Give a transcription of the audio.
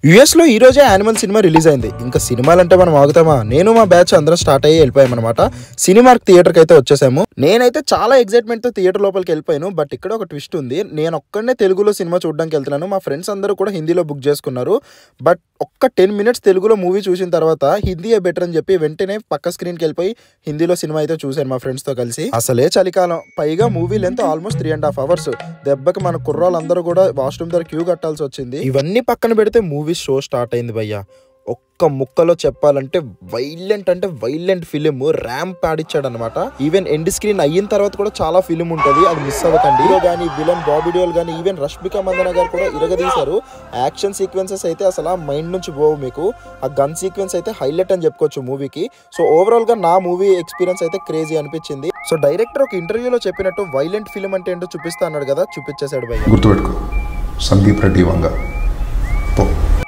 US లో ఈ రోజే యానిమల్ సినిమా రిలీజ్ అయింది. ఇంకా సినిమాలంటే మనం ఆగుతామా? నేను మా బ్యాచ్ అందరం స్టార్ట్ అయ్యి వెళ్ళిపోయామన్నమాట. సినిమాకి థియేటర్కి అయితే వచ్చేసాము. నేనైతే చాలా ఎక్సైట్మెంట్ తో థియేటర్ లోపలికి వెళ్ళిపోయాను. బట్ ఇక్కడ ఒక ట్విస్ట్ ఉంది. నేను ఒక్కడనే తెలుగులో సినిమా చూడడానికి వెళ్తున్నాను. మా ఫ్రెండ్స్ అందరూ కూడా హిందీలో బుక్ చేసుకున్నారు. బట్ ఒక్క 10 minutes తెలుగులో మూవీ చూసిన తర్వాత హిందీయే బెటర్ అని చెప్పి వెంటనే పక్క స్క్రీన్కి వెళ్ళిపోయి హిందీలో సినిమా అయితే చూశాను మా ఫ్రెండ్స్ తో కలిసి. అసలే చలికాలం, పైగా మూవీ లెంత్ ఆల్మోస్ట్ 3.5 hours. దెబ్బకి మన కుర్రాళ్ళందరూ కూడా వాష్రూమ్ దగ్గర క్యూ కట్టాల్సి వచ్చింది. ఇవన్నీ పక్కన పెడితే మూవీ షో స్టార్ట్ అయింది భయ్య. ఒక్క ముక్కలో చెప్పాలంటే వైలెంట్ ఫిలిం ర్యాంప్ ఆడిచ్చాడు అనమాట. ఈవెన్ ఎండ్ స్క్రీన్ అయిన తర్వాత కూడా చాలా ఫిలిం ఉంటుంది, అది మిస్ అవ్వకండి. హీరో కానీ విలన్ బాబీ డియోల్ కానీ ఈవెన్ రష్మిక మందన గారు కూడా ఇరగదీశారు. యాక్షన్ సీక్వెన్సెస్ అయితే అసలు మైండ్ నుంచి పోవు మీకు. ఆ గన్ సీక్వెన్స్ అయితే హైలైట్ అని చెప్పుకోవచ్చు మూవీకి. సో ఓవరాల్ గా నా మూవీ ఎక్స్పీరియన్స్ అయితే క్రేజీ అనిపించింది. సో డైరెక్టర్ ఒక ఇంటర్వ్యూలో చెప్పినట్టు వైలెంట్ ఫిలిం అంటే ఏంటో చూపిస్తా అన్నాడు కదా, చూపించేశాడు భయ్య. గుర్తుపెట్టుకో, సందీప్ రెడ్డి వంగ.